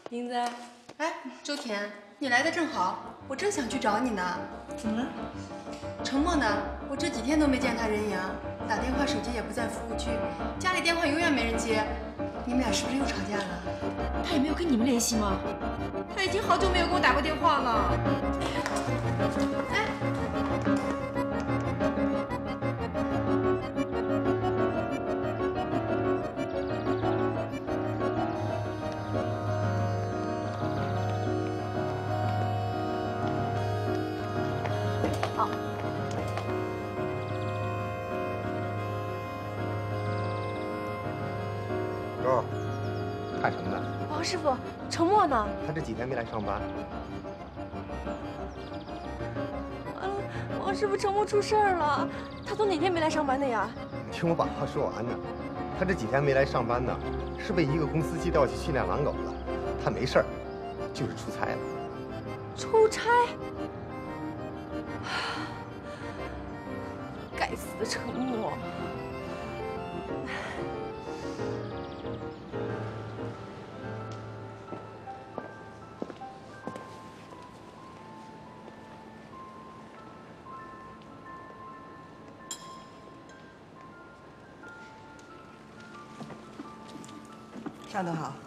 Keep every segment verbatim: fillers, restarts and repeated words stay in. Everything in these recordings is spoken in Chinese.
英子， 哎，周田，你来的正好，我正想去找你呢。 怎么了？ 程默呢？我这几天都没见他人影，打电话手机也不在服务区，家里电话永远没人接。你们俩是不是又吵架了？ 他也没有跟你们联系吗？他已经好久没有给我打过电话了。 哎。 周，干什么呢？ 王师傅，程默呢？ 他这几天没来上班。 完了，王师傅，程默出事儿了。他都哪天没来上班的呀？ 你听我把话说完呢。他这几天没来上班呢，是被一个公司机调去训练狼狗了。他没事儿，就是出差了。 出差？该死的程默！ 上头好，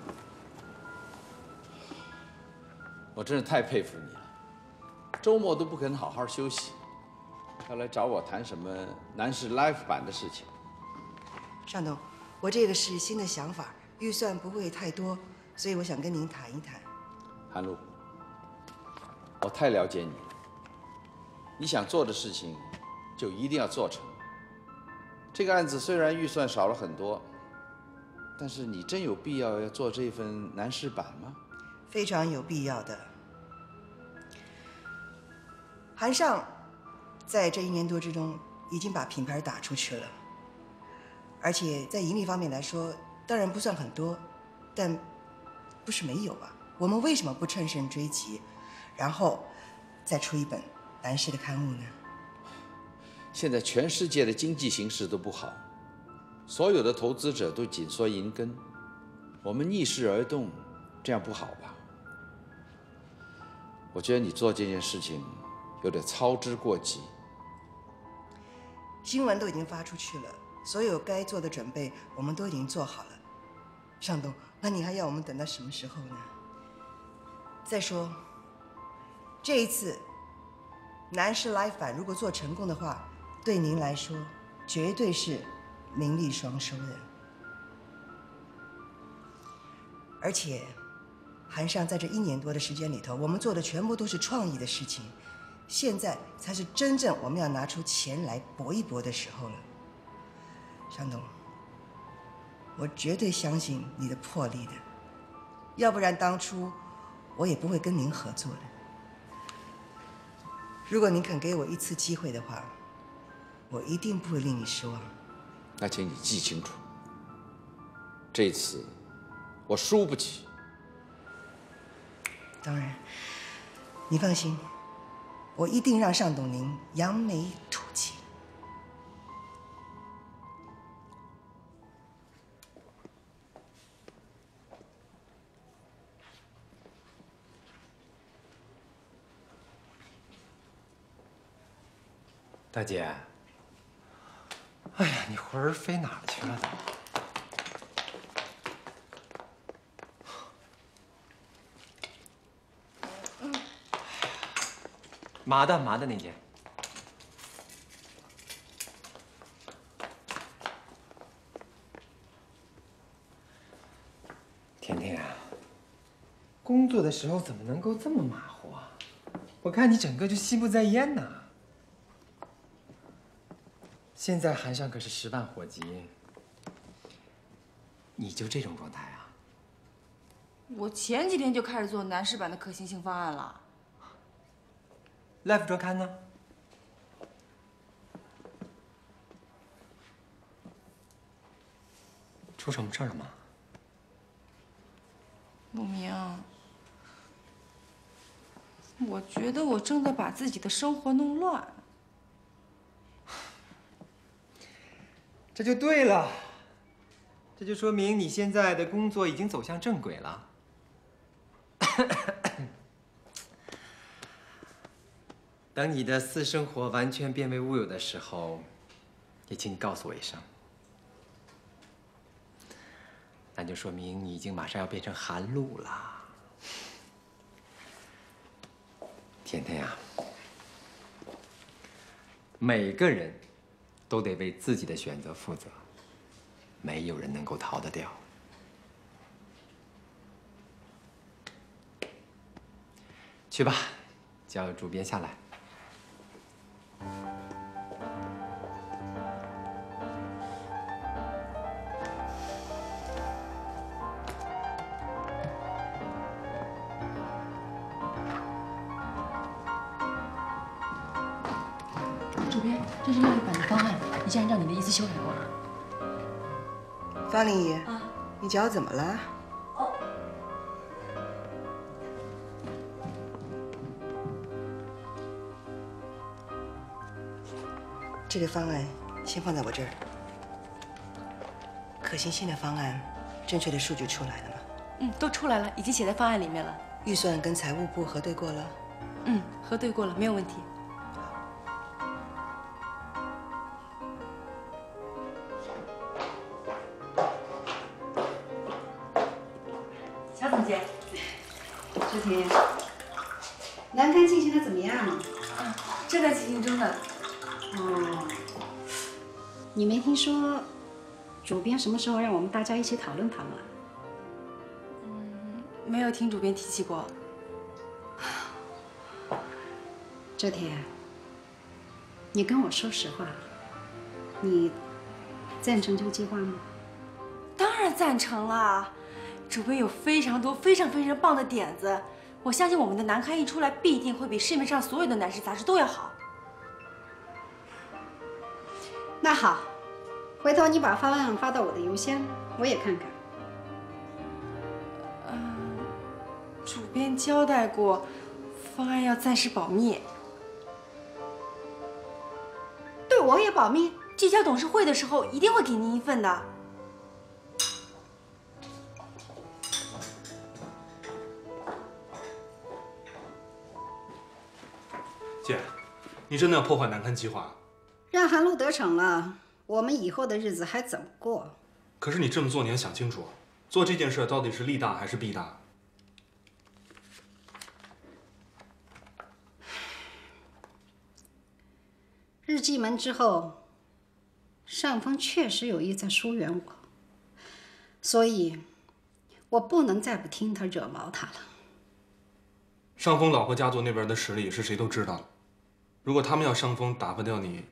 我真是太佩服你了，周末都不肯好好休息，要来找我谈什么男士 Life 版的事情。 上头，我这个是新的想法，预算不会太多，所以我想跟您谈一谈。 韩露，我太了解你了，你想做的事情就一定要做成。这个案子虽然预算少了很多。 但是你真有必要要做这份男士版吗？ 非常有必要的。韩尚在这一年多之中已经把品牌打出去了，而且在盈利方面来说，当然不算很多，但不是没有啊。我们为什么不乘胜追击，然后再出一本男士的刊物呢？ 现在全世界的经济形势都不好。 所有的投资者都紧缩银根，我们逆势而动，这样不好吧？我觉得你做这件事情有点操之过急。 新闻都已经发出去了，所有该做的准备我们都已经做好了。尚东，那你还要我们等到什么时候呢？再说，这一次男士 Life 版如果做成功的话，对您来说绝对是。 名利双收的，而且，韩尚在这一年多的时间里头，我们做的全部都是创意的事情，现在才是真正我们要拿出钱来搏一搏的时候了。尚东，我绝对相信你的魄力的，要不然当初我也不会跟您合作的。如果您肯给我一次机会的话，我一定不会令你失望。 那请你记清楚，这次我输不起。 当然，你放心，我一定让尚董您扬眉吐气。 大姐。 哎呀，你魂儿飞哪儿去了都？麻的麻的那件。甜甜啊，工作的时候怎么能够这么马虎啊？我看你整个就心不在焉呐。 现在韩尚可是十万火急，你就这种状态啊？ 我前几天就开始做男士版的可行性方案了。 Life 周刊呢？出什么事儿了吗？ 陆明，我觉得我正在把自己的生活弄乱。 这就对了，这就说明你现在的工作已经走向正轨了。 等你的私生活完全变为乌有的时候，也请你告诉我一声。那就说明你已经马上要变成韩露了。甜甜呀，每个人都得为自己的选择负责，没有人能够逃得掉。去吧，叫主编下来。 主编，这是另一版的方案，已经按照你的意思修改过了。 方玲姨， 啊， 你脚怎么了？ 哦， 这个方案先放在我这儿。可行性的方案，正确的数据出来了吗？ 嗯，都出来了，已经写在方案里面了。 预算跟财务部核对过了？ 嗯，核对过了，没有问题。 乔总监， 志婷，南刊进行的怎么样？ 啊，正在进行中呢。 哦，你没听说主编什么时候让我们大家一起讨论他吗？ 嗯，没有听主编提起过。 志婷，你跟我说实话，你赞成这个计划吗？ 当然赞成啦！主编有非常多非常非常棒的点子，我相信我们的南刊一出来，必定会比市面上所有的男士杂志都要好。 那好，回头你把方案发到我的邮箱，我也看看。 嗯，主编交代过，方案要暂时保密。 对我也保密。 递交董事会的时候，一定会给您一份的。 姐，你真的要破坏南刊计划？ 让韩露得逞了，我们以后的日子还怎么过？ 可是你这么做，你要想清楚，做这件事到底是利大还是弊大？ 日记门之后，尚峰确实有意在疏远我，所以我不能再不听他惹毛他了。 上峰老婆家族那边的实力是谁都知道的，如果他们要上峰打发掉你，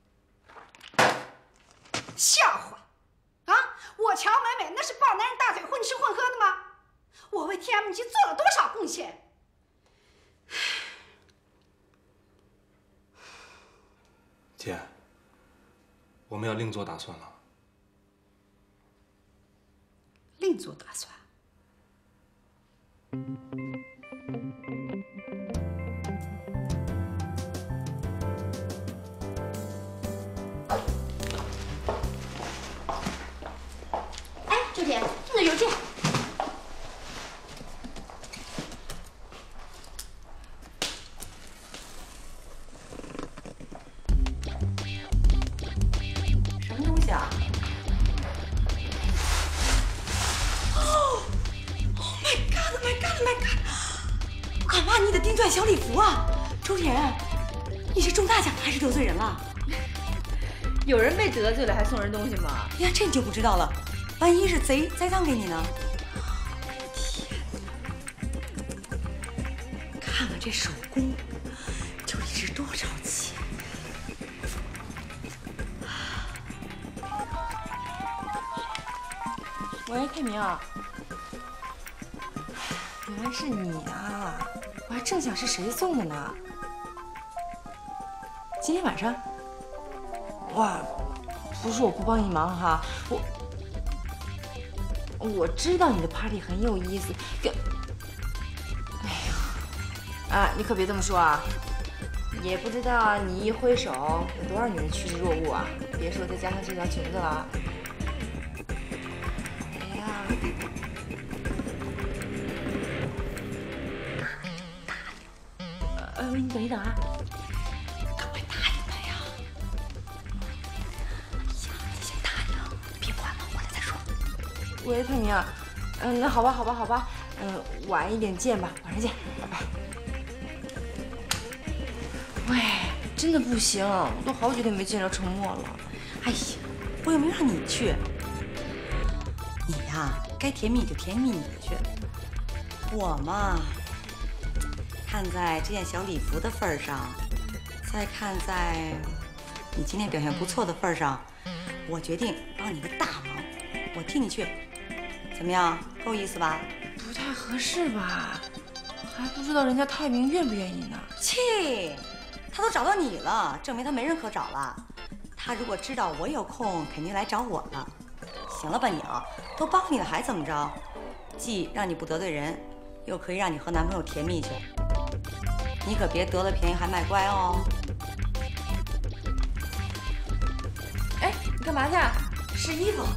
笑话！啊，我乔美美那是抱男人大腿混吃混喝的吗？我为 T M G 做了多少贡献？ 姐，我们要另做打算了。 另做打算。 哎，周姐，你的邮件。什么东西啊？哦 ！Oh my god! My god! My god! 阿玛尼的丁钻小礼服啊！周田，你是中大奖还是得罪人了？ 有人被得罪了还送人东西吗？ 呀，这你就不知道了。万一是贼栽赃给你呢？天哪！看看这手工，究竟值多少钱？喂，天明啊，原来是你啊！我还正想是谁送的呢。今天晚上？哇，不是我不帮你忙哈，我我知道你的 party 很有意思，跟，哎呀，啊，你可别这么说啊，也不知道你一挥手有多少女人趋之若鹜啊，别说再加上这条裙子了。哎呀， 伟，你等一等啊！ 赶快答应他呀！哎呀，你先答应，别管了，我来再说。 喂，泰明，嗯，那好吧，好吧，好吧，嗯，晚一点见吧，晚上见，拜拜。喂，真的不行，我都好几天没见着程默了。 哎呀，我又没让你去。你呀，该甜蜜就甜蜜你的去。我嘛，看在这件小礼服的份上，再看在你今天表现不错的份上，我决定帮你个大忙，我替你去，怎么样？够意思吧？ 不太合适吧？还不知道人家泰明愿不愿意呢。 切，他都找到你了，证明他没人可找了。他如果知道我有空，肯定来找我了。行了吧你啊，都帮你了还怎么着？既让你不得罪人，又可以让你和男朋友甜蜜去。你可别得了便宜还卖乖哦。 哎，你干嘛去？ 试衣服。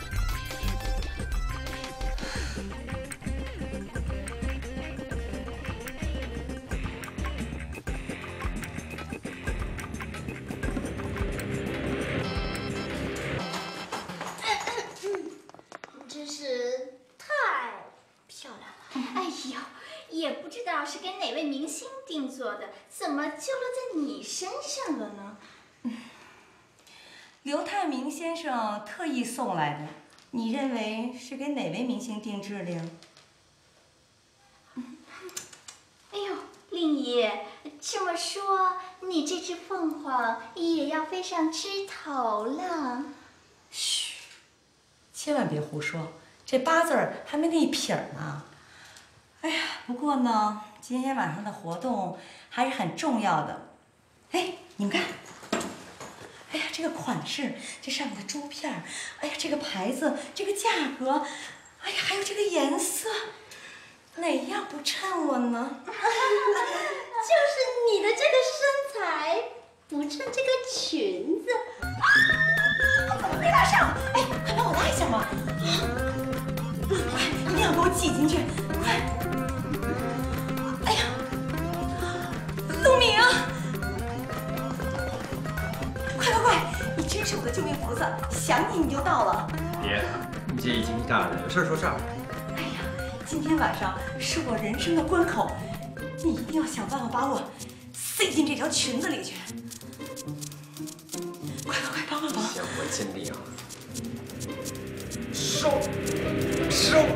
真是太漂亮了！哎呦，也不知道是给哪位明星定做的，怎么就落在你身上了呢？ 嗯，刘泰明先生特意送来的，你认为是给哪位明星定制的呀？ 哎呦，令姨，这么说，你这只凤凰也要飞上枝头了？ 嘘，千万别胡说，这八字儿还没那一撇儿呢。哎呀，不过呢，今天晚上的活动还是很重要的。哎，你们看，哎呀，这个款式，这上面的珠片儿，哎呀，这个牌子，这个价格，哎呀，还有这个颜色，哪样不衬我呢？ 就是你的这个身材不衬这个裙子。 啊，怎么没拉上？哎，快帮我拉一下嘛！快，一定要给我挤进去！快！哎呀，陆明啊！快快快！你真是我的救命菩萨，想你你就到了。 别，你这一惊一乍的，有事说事儿。 哎呀，今天晚上是我人生的关口，你一定要想办法把我塞进这条裙子里去。快快快，帮帮忙！ 行，我尽力啊。收，收。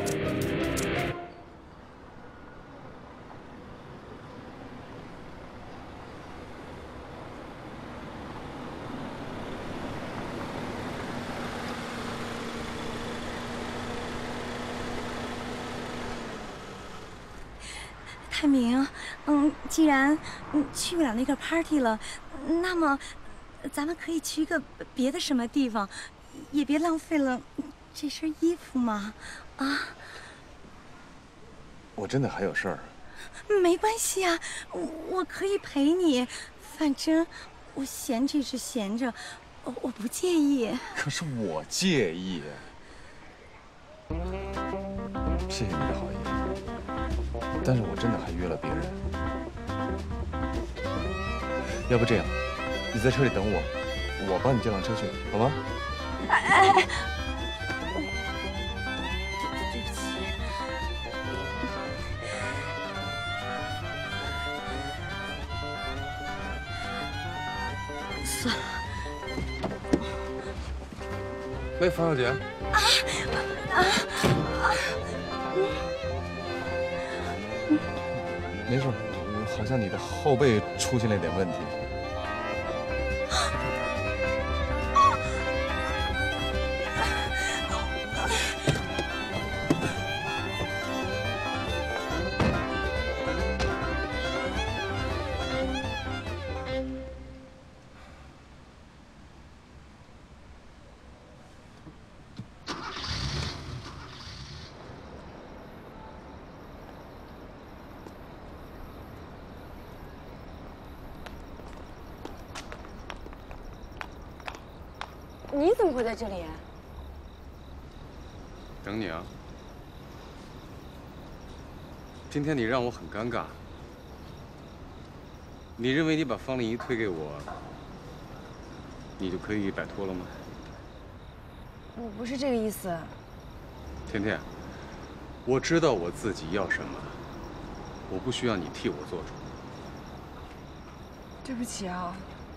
泰明，嗯，既然嗯去不了那个 party 了，那么咱们可以去一个别的什么地方，也别浪费了这身衣服嘛，啊？ 我真的还有事儿。 没关系啊，我我可以陪你，反正我闲着是闲着，我我不介意。 可是我介意。谢谢你的好意。但是我真的还约了别人，要不这样，你在车里等我，我帮你叫辆车去，好吗？ 哎哎，对不起。算了。 喂，方小姐。 啊啊啊！ 没事，好像你的后背出现了点问题。 你怎么会在这里？ 等你啊！今天你让我很尴尬。 你认为你把方丽仪推给我，你就可以摆脱了吗？ 我不是这个意思。 甜甜，我知道我自己要什么，我不需要你替我做主。 对不起啊。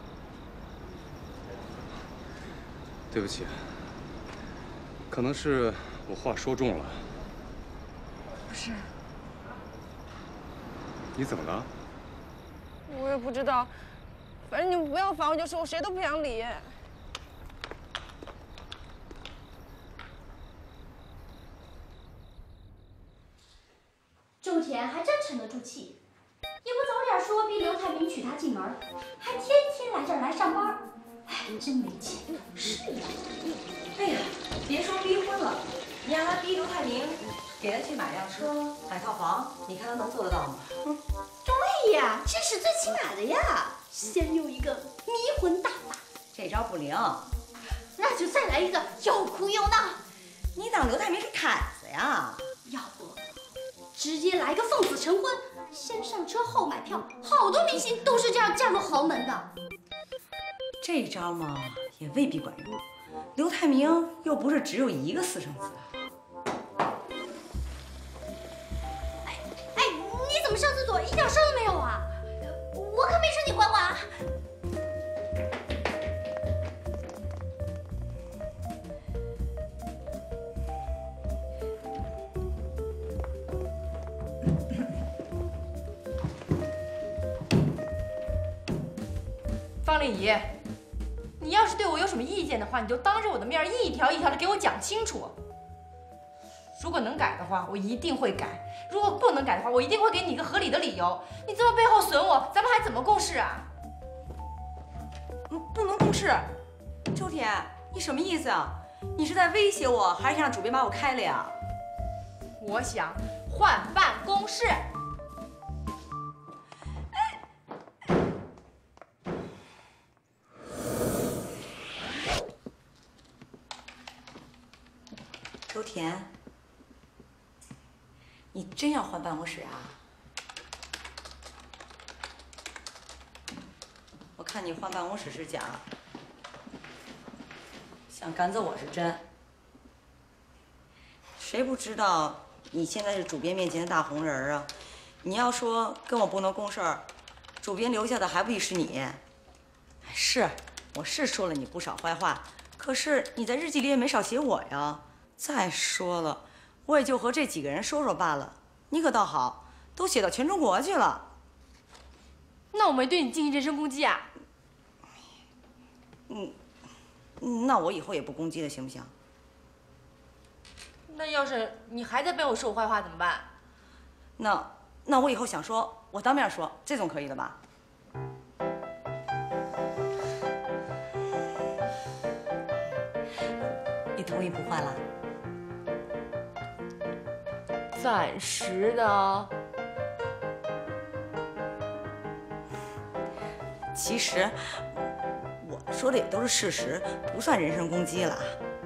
对不起，可能是我话说重了。 不是。 你怎么了？ 我也不知道，反正你们不要烦我就是，我谁都不想理。 周田还真沉得住气，也不早点说逼刘太明娶她进门，还天天来这儿来上班，哎，真没前途。是呀。 哎呀，别说逼婚了，你让他逼刘太明给他去买辆车、买套房，你看他能做得到吗？ 嗯，对呀，这是最起码的呀。先有一个迷魂大法， 这招不灵， 那就再来一个又哭又闹。 你当刘太明是毯子呀？ 要不直接来个奉子成婚，先上车后买票，好多明星都是这样嫁入豪门的。 这招嘛，也未必管用。刘太明又不是只有一个私生子。 哎哎，你怎么上厕所一点声都没有啊？我可没说你坏话啊！ 方丽仪，你要是对我有什么意见的话，你就当着我的面一条一条的给我讲清楚。如果能改的话，我一定会改；如果不能改的话，我一定会给你一个合理的理由。你这么背后损我，咱们还怎么共事啊？ 嗯，不能共事。周田，你什么意思啊？你是在威胁我，还是想让主编把我开了呀？ 我想换办公室。 周田，你真要换办公室啊？我看你换办公室是假，想赶走我是真。谁不知道你现在是主编面前的大红人啊？你要说跟我不能共事儿，主编留下的还不亦是你？是，我是说了你不少坏话，可是你在日记里也没少写我呀。再说了，我也就和这几个人说说罢了。你可倒好，都写到全中国去了。 那我没对你进行人身攻击啊？ 嗯，那我以后也不攻击了，行不行？ 那要是你还在背后说我坏话怎么办？ 那那我以后想说，我当面说，这总可以了吧？你同意不换了？ 暂时的。 其实我说的也都是事实，不算人身攻击了。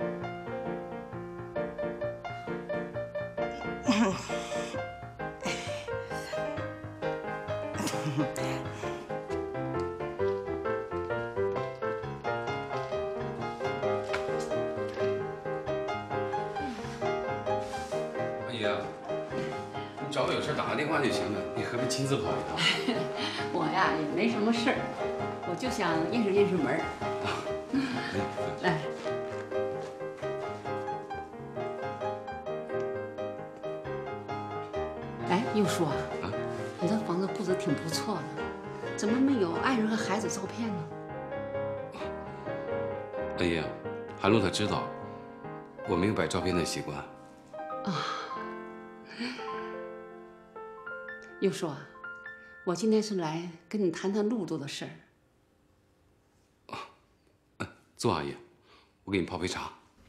阿姨啊，你找我有事打个电话就行了，你何必亲自跑一趟？ 我呀也没什么事儿，我就想验识验识门儿。来。哎，又说啊，你这房子布置挺不错的，怎么没有爱人和孩子照片呢？ 阿姨，韩露她知道我没有摆照片的习惯。 啊，又说啊，我今天是来跟你谈谈陆路的事儿。 坐，阿姨，我给你泡杯茶。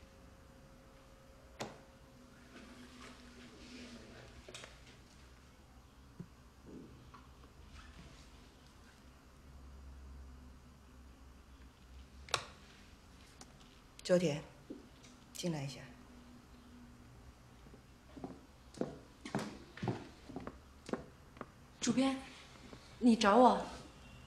周田，进来一下。 主编，你找我？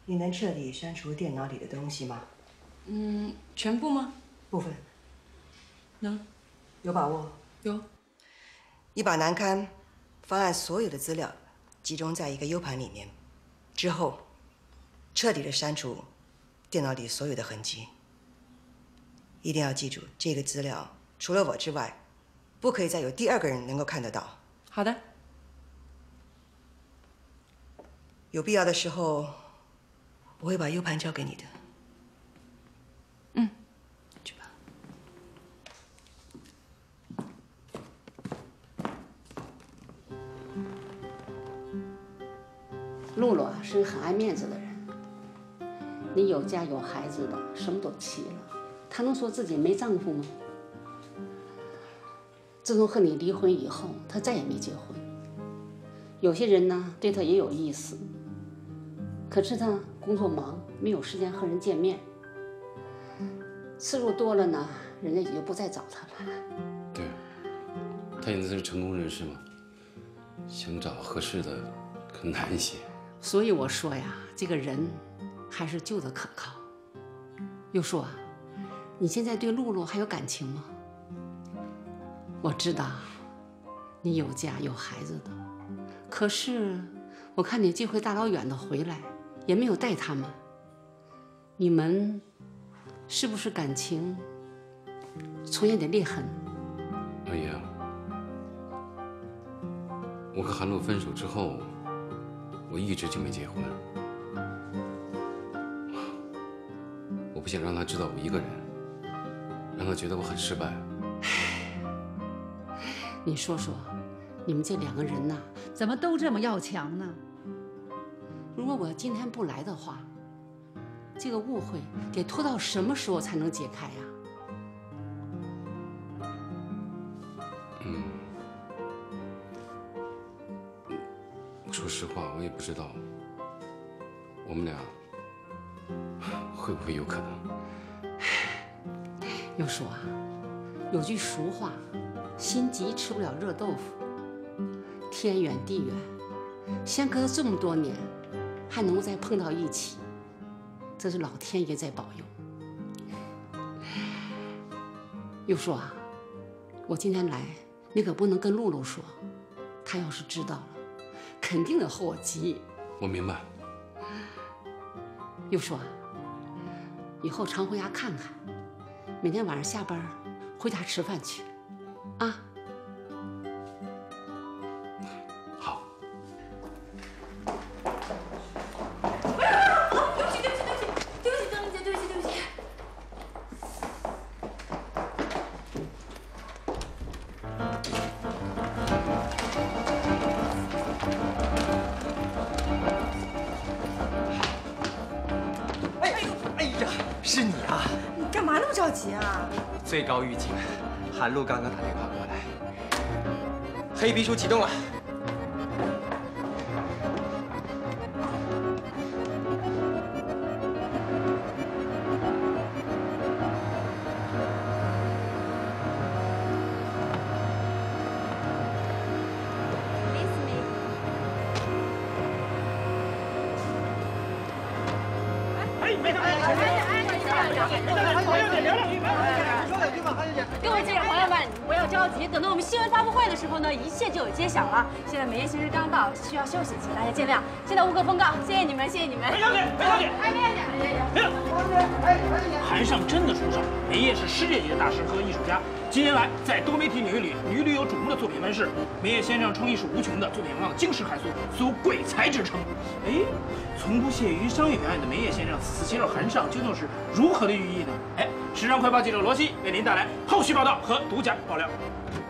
你能彻底删除电脑里的东西吗？ 嗯，全部吗？ 部分。 能。 有把握？ 有。 你把南刊方案所有的资料集中在一个 U 盘里面，之后彻底的删除电脑里所有的痕迹。一定要记住，这个资料除了我之外，不可以再有第二个人能够看得到。 好的。 有必要的时候，我会把 U 盘交给你的。 嗯， 去吧。 露露啊，是个很爱面子的人。你有家有孩子的，什么都齐了，她能说自己没丈夫吗？自从和你离婚以后，她再也没结婚。有些人呢，对她也有意思，可是她工作忙，没有时间和人见面。次数多了呢，人家也就不再找她了。 对，她现在是成功人士嘛，想找合适的更难一些。 所以我说呀，这个人还是旧的可靠。又说啊，你现在对露露还有感情吗？我知道你有家有孩子的，可是我看你这回大老远的回来，也没有带他们，你们是不是感情从眼得裂痕？ 阿姨啊，我和韩露分手之后，我一直就没结婚。我不想让他知道我一个人，让他觉得我很失败。 你说说，你们这两个人呐，怎么都这么要强呢？如果我今天不来的话，这个误会得拖到什么时候才能解开呀？ 嗯，说实话，我也不知道，我们俩会不会有可能？ 又说啊，有句俗话，心急吃不了热豆腐。天远地远，相隔了这么多年，还能够再碰到一起，这是老天爷在保佑。又说啊，我今天来，你可不能跟露露说，她要是知道了，肯定得和我急。 我明白。 又说啊，以后常回家看看，每天晚上下班回家吃饭去，啊。 好。 对不起，对不起，对不起，对不起，张姐，对不起，对不起。 是你啊！ 你干嘛那么着急啊？ 最高预警，韩露刚刚打电话过来，黑皮书启动了。 各位记者朋友们，不要着急，等到我们新闻发布会的时候呢，一切就有揭晓了。现在梅艳先生刚到，需要休息，请大家见谅。现在无可奉告，谢谢你们，谢谢你们。 梅小姐，梅小姐， 哎，梅小姐，梅小姐， 韩上真的出手，梅艳是世界级的大师和艺术家。近年来，在多媒体领域里屡屡有瞩目的作品问世。梅艳先生创意是无穷的，作品往往惊世骇俗，素有鬼才之称。哎，从不屑于商业表演的梅艳先生，此次接受韩上究竟是如何的寓意呢？哎，时尚快报记者罗西为您带来后续报道和独家爆料。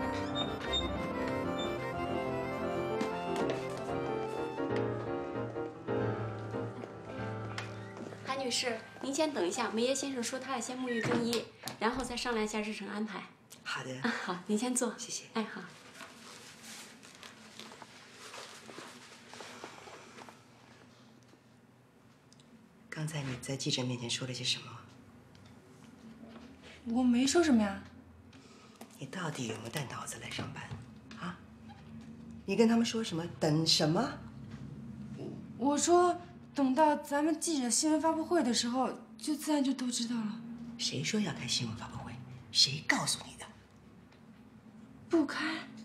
韩女士，您先等一下，梅耶先生说他要先沐浴更衣，然后再商量一下日程安排。 好的。 啊，好，您先坐。 谢谢。 哎，好。 刚才你在记者面前说了些什么？ 我没说什么呀。 你到底有没有带脑子来上班？啊？你跟他们说什么？等什么？ 我说等到咱们记者新闻发布会的时候，就自然就都知道了。 谁说要开新闻发布会？谁告诉你的？ 不开。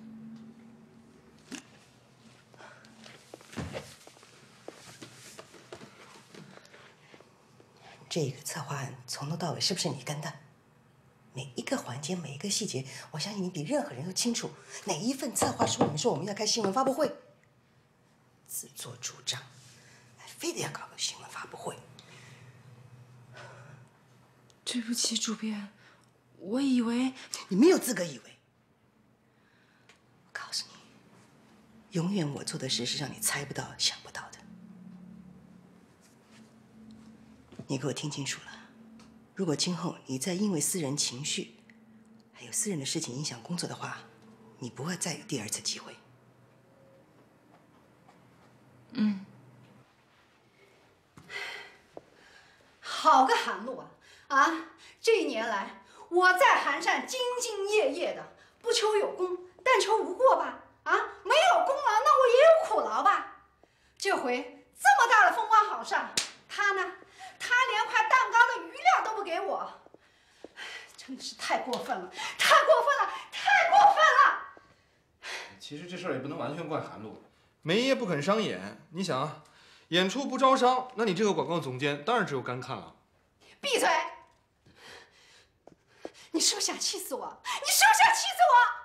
这个策划案从头到尾是不是你跟的？每一个环节，每一个细节，我相信你比任何人都清楚。哪一份策划书里面说我们要开新闻发布会？自作主张，还非得要搞个新闻发布会。 对不起，主编，我以为你没有资格以为。我告诉你，永远我做的事是让你猜不到、想不到的。你给我听清楚了，如果今后你再因为私人情绪，还有私人的事情影响工作的话，你不会再有第二次机会。 嗯。 好个韩露啊！啊，这一年来我在韩善兢兢业业的，不求有功，但求无过吧。啊，没有功劳，那我也有苦劳吧。这回这么大的风光好事，他呢？他连块蛋糕的余料都不给我，真的是太过分了，太过分了，太过分了！ 其实这事儿也不能完全怪韩露，梅爷不肯商演。你想啊，演出不招商，那你这个广告总监当然只有干看了。 闭嘴！你是不是想气死我？你是不是想气死我？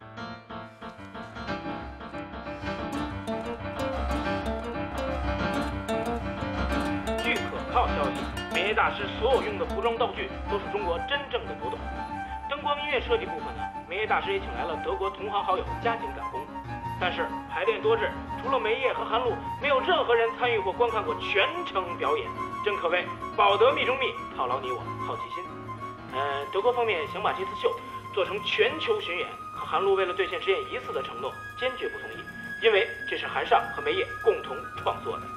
靠消息，梅耶大师所有用的服装道具都是中国真正的古董。灯光音乐设计部分呢，梅耶大师也请来了德国同行好友加紧赶工。但是排练多日，除了梅耶和韩露，没有任何人参与或观看过全程表演，真可谓保得密中密，套牢你我好奇心。呃，德国方面想把这次秀做成全球巡演，可韩露为了兑现只演一次的承诺，坚决不同意，因为这是韩尚和梅耶共同创作的。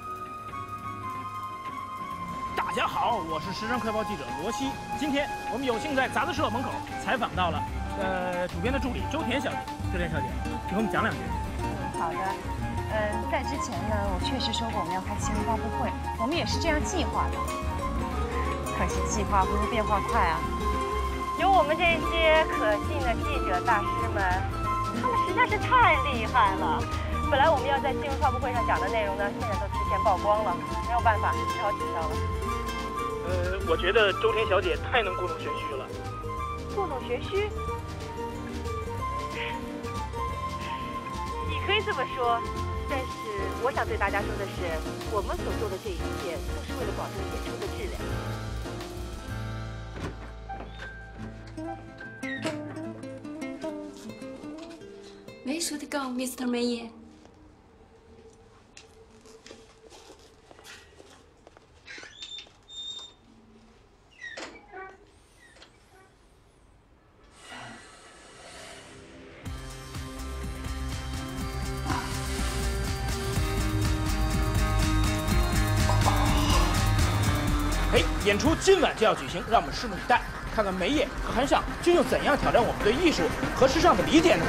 大家好，我是时尚快报记者罗西。今天我们有幸在杂志社门口采访到了，呃，主编的助理周田小姐。周田小姐，请给我们讲两句。 好的，嗯，在之前呢，我确实说过我们要开新闻发布会，我们也是这样计划的。可是计划不如变化快啊！有我们这些可信的记者大师们，他们实在是太厉害了。本来我们要在新闻发布会上讲的内容呢，现在都提前曝光了，没有办法，只好取消了。 呃，我觉得周田小姐太能故弄玄虚了。 故弄玄虚？你可以这么说，但是我想对大家说的是，我们所做的这一切都是为了保证演出的质量。 Where should go, Mister Meyer? 哎，演出今晚就要举行，让我们拭目以待，看看梅耶和韩尚究竟怎样挑战我们对艺术和时尚的理解呢？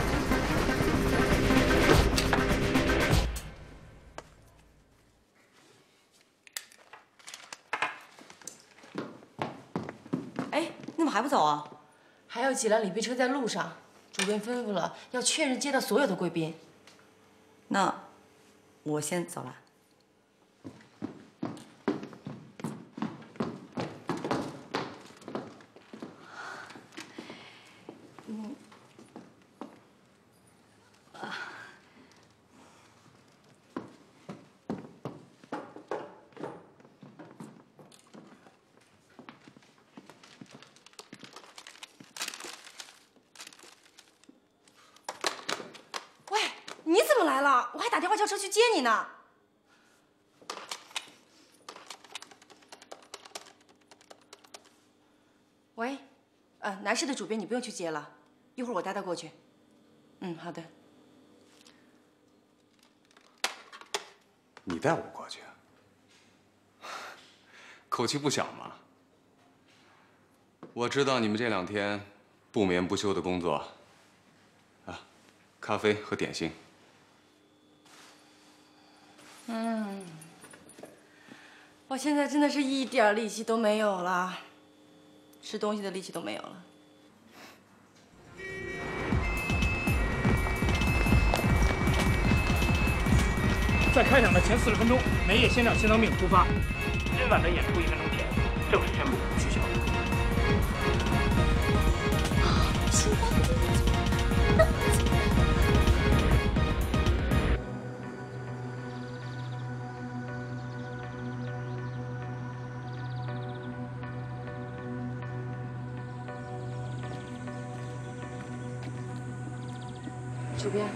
哎，你怎么还不走啊？还有几辆礼宾车在路上，主编吩咐了，要确认接到所有的贵宾。 那我先走了。嗯，啊。 喂，你怎么来了？我还打电话叫车去接你呢。喂，呃，南市的主编你不用去接了，一会儿我带他过去。嗯，好的。 你带我过去，口气不小嘛。我知道你们这两天不眠不休的工作，啊，咖啡和点心。 嗯， 我现在真的是一点力气都没有了，吃东西的力气都没有了。 在开场的前四十分钟，梅叶先生心脏病突发，今晚的演出一分钟前正式宣布取消。 主编，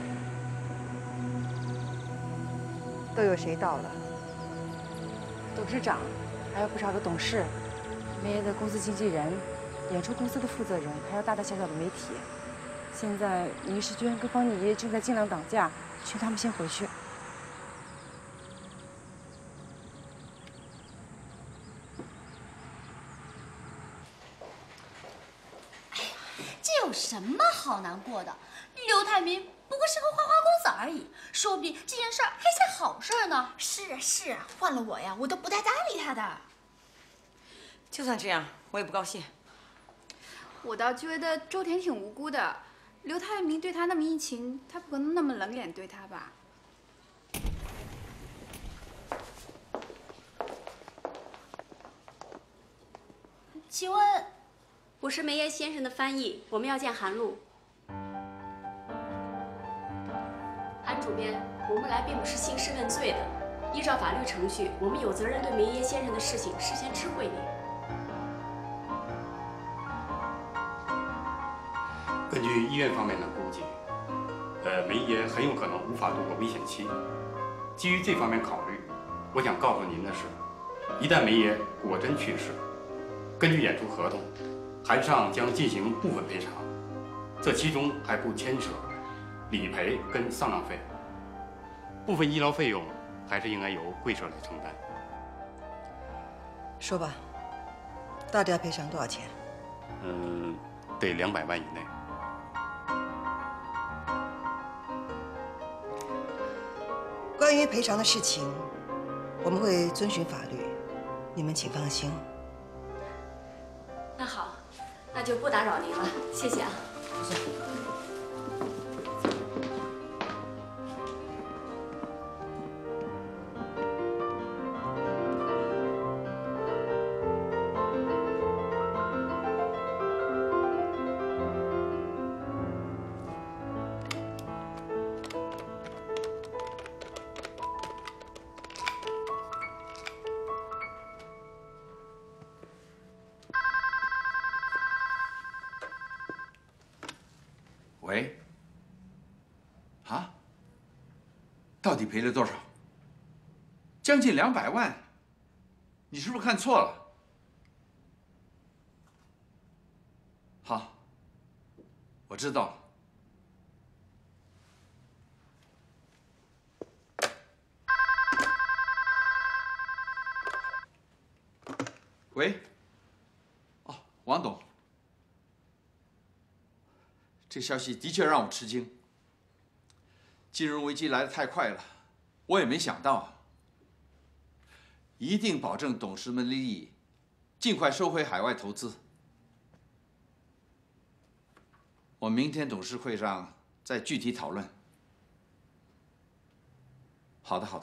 都有谁到了？ 董事长，还有不少的董事，梅爷的公司经纪人，演出公司的负责人，还有大大小小的媒体。现在倪世娟跟方妮正在尽量挡驾，劝他们先回去。 这有什么好难过的？刘泰民不过是个花花公子而已，说不定这件事儿还是好事呢。是啊是啊，换了我呀，我都不带搭理他的。 就算这样，我也不高兴。 我倒觉得周田挺无辜的，刘泰民对他那么殷勤，他不可能那么冷脸对他吧？ 请问，我是梅耶先生的翻译，我们要见韩露。韩主编，我们来并不是兴师问罪的，依照法律程序，我们有责任对梅耶先生的事情事先知会您。 根据医院方面的估计，呃，梅爷很有可能无法度过危险期。基于这方面考虑，我想告诉您的是，一旦梅爷果真去世，根据演出合同，韩上将进行部分赔偿，这其中还不牵扯理赔跟丧葬费，部分医疗费用还是应该由贵社来承担。 说吧，到底要赔偿多少钱？ 嗯，得两百万以内。 关于赔偿的事情，我们会遵循法律，你们请放心。 那好，那就不打扰您了，谢谢啊。 喂，啊？到底赔了多少？将近两百万，你是不是看错了？好，我知道了。喂，哦，王董。这消息的确让我吃惊。金融危机来得太快了，我也没想到。一定保证董事们利益，尽快收回海外投资。我明天董事会上再具体讨论。好的，好的。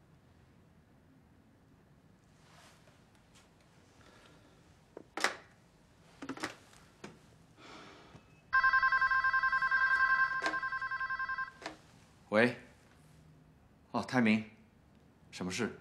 喂，哦，泰明，什么事？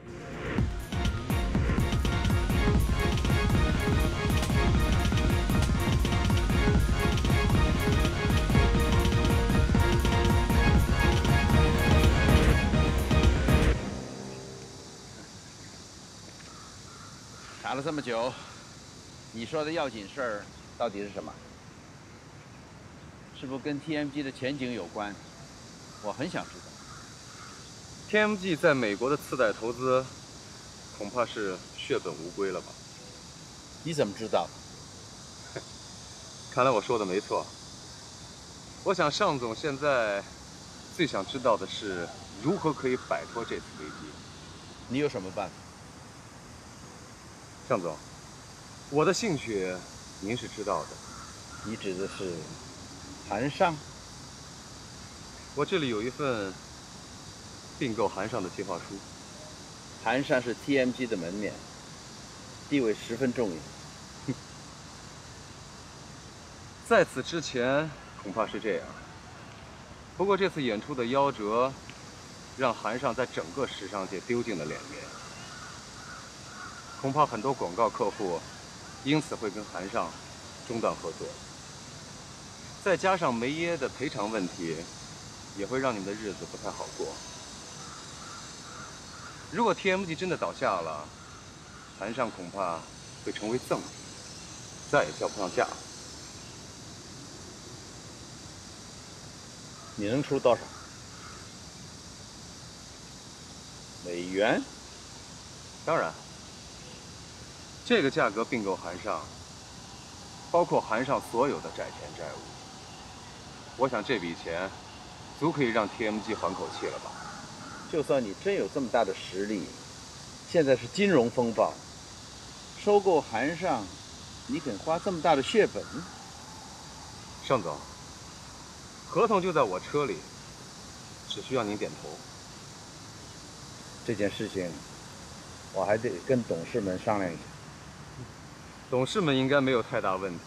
查了这么久，你说的要紧事儿到底是什么？是不是跟 T M G 的前景有关？我很想知道。 T M G 在美国的次贷投资，恐怕是血本无归了吧？ 你怎么知道？ 看来我说的没错。我想尚总现在最想知道的是如何可以摆脱这次危机。 你有什么办法？ 向总，我的兴趣您是知道的。 你指的是韩尚？ 我这里有一份并购韩尚的计划书。 韩尚是 T M G 的门面，地位十分重要。 在此之前，恐怕是这样。不过这次演出的夭折，让韩尚在整个时尚界丢尽了脸面。恐怕很多广告客户因此会跟韩尚中断合作。再加上梅耶的赔偿问题，也会让你们的日子不太好过。如果 T M G 真的倒下了，韩尚恐怕会成为赠品，再也叫不上价了。 你能出多少？美元？ 当然，这个价格并购韩尚，包括韩尚所有的债权债务。我想这笔钱足可以让 T M G 缓口气了吧？ 就算你真有这么大的实力，现在是金融风暴，收购韩尚，你肯花这么大的血本？ 尚总，合同就在我车里，只需要您点头。 这件事情，我还得跟董事们商量一下。 董事们应该没有太大问题。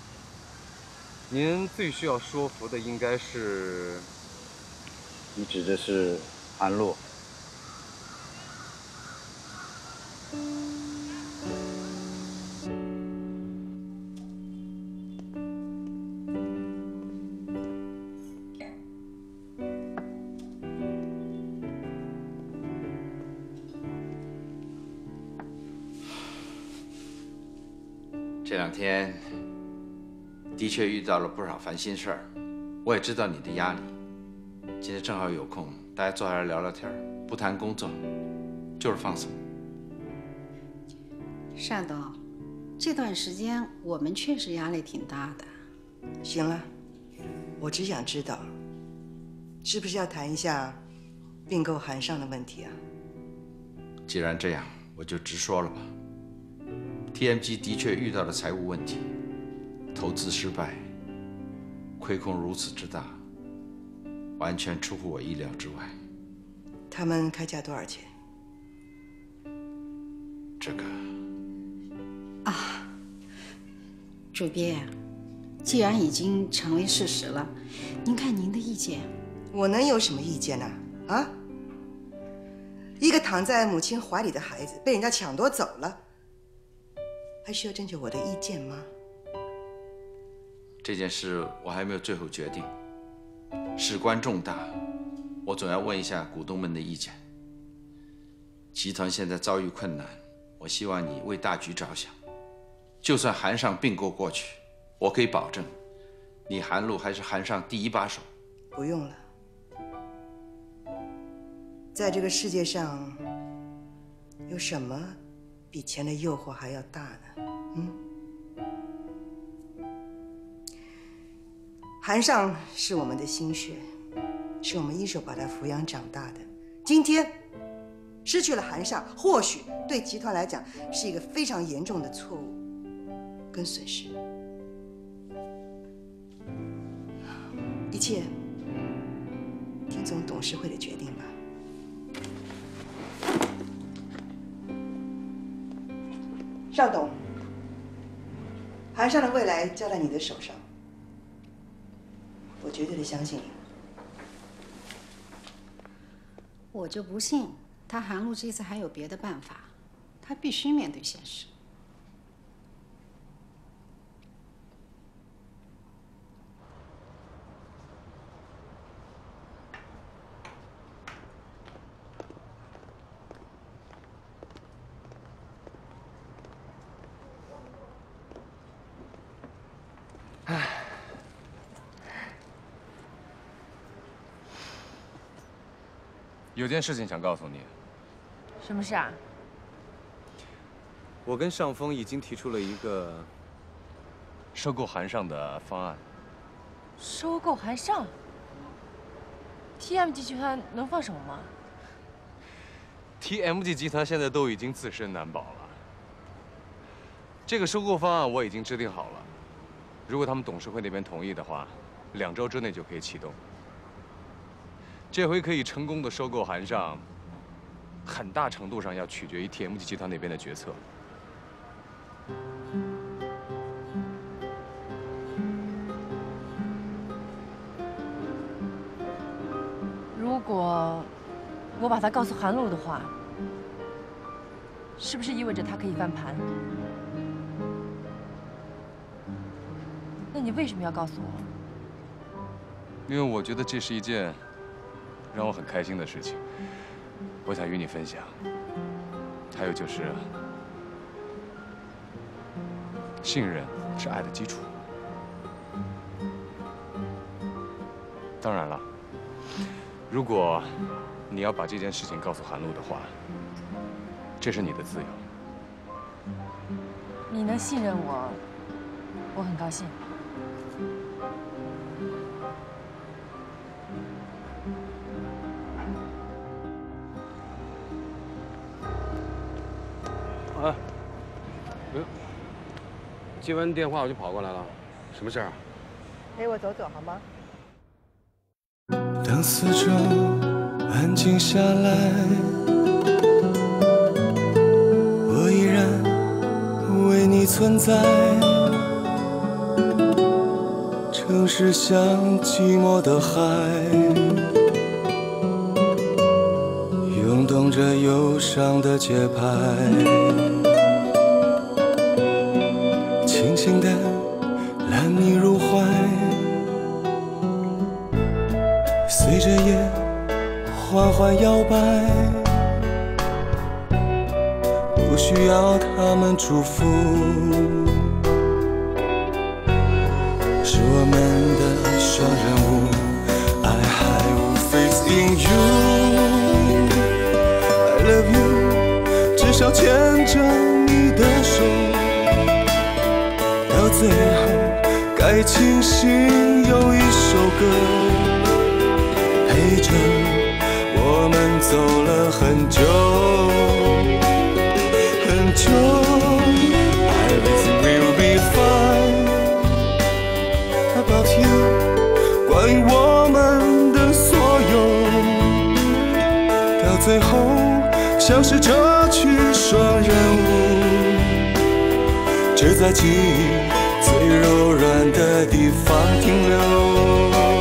您最需要说服的应该是…… 你指的是韩露？这两天的确遇到了不少烦心事儿，我也知道你的压力。今天正好有空，大家坐下来聊聊天，不谈工作，就是放松。 单董，这段时间我们确实压力挺大的。 行了，我只想知道，是不是要谈一下并购韩尚的问题啊？ 既然这样，我就直说了吧。T M G 的确遇到了财务问题，投资失败，亏空如此之大，完全出乎我意料之外。 他们开价多少钱？ 这个啊，主编，既然已经成为事实了，您看您的意见。 我能有什么意见呢？啊？一个躺在母亲怀里的孩子被人家抢夺走了，还需要征求我的意见吗？ 这件事我还没有最后决定，事关重大，我总要问一下股东们的意见。集团现在遭遇困难，我希望你为大局着想。就算韩尚并购过去，我可以保证，你韩露还是韩尚第一把手。 不用了，在这个世界上，有什么比钱的诱惑还要大呢？嗯。韩尚是我们的心血，是我们一手把他抚养长大的。今天失去了韩尚，或许对集团来讲是一个非常严重的错误跟损失。一切听从董事会的决定吧。尚董，韩尚的未来交在你的手上。我绝对的相信你。 我就不信他韩露这次还有别的办法，他必须面对现实。 唉。有件事情想告诉你。 什么事啊？ 我跟尚峰已经提出了一个收购韩尚的方案。 收购韩尚 ？T M G 集团能放手吗 ？T M G 集团现在都已经自身难保了， 这个收购方案我已经制定好了，如果他们董事会那边同意的话，两周之内就可以启动。这回可以成功的收购韩尚，很大程度上要取决于 T M G 集团那边的决策。 如果我把他告诉韩露的话，是不是意味着他可以翻盘？那你为什么要告诉我？ 因为我觉得这是一件让我很开心的事情，我想与你分享。还有就是，信任是爱的基础。当然了，如果你要把这件事情告诉韩露的话，这是你的自由。 你能信任我，我很高兴。 哎，嗯，接完电话我就跑过来了，什么事儿啊？ 陪我走走好吗？ 当四周安静下来，我依然为你存在。城市像寂寞的海，涌动着忧伤的节拍，轻轻地揽你入怀，随着夜缓缓摇摆，不需要他们祝福，是我们的双人舞。I have faith in you, I love you， 至少牵着你的手，到最后该清醒有一首歌陪着我们走了很久很久。 Everything will be fine about you， 关于我们的所有，到最后像是这曲双人舞，只在记忆最柔软的地方停留。